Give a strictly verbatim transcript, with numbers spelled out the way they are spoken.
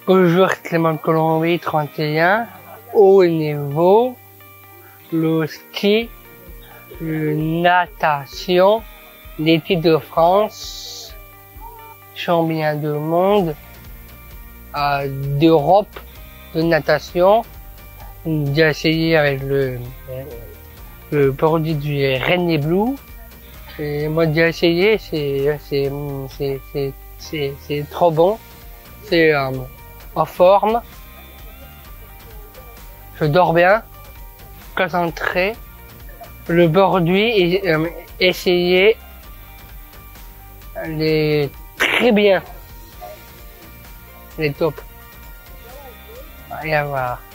Bonjour Clément de Colombie, trente et un. Haut niveau, le ski, la natation, l'équipe de France, champion du monde, euh, d'Europe de natation. J'ai essayé avec le, le produit du René Blue. Et moi j'ai essayé, c'est c'est c'est c'est c'est c'est trop bon. C'est euh, en forme. Je dors bien, concentré. Le produit est euh, essayé, elle est très bien. Elle est top. Rien à voir.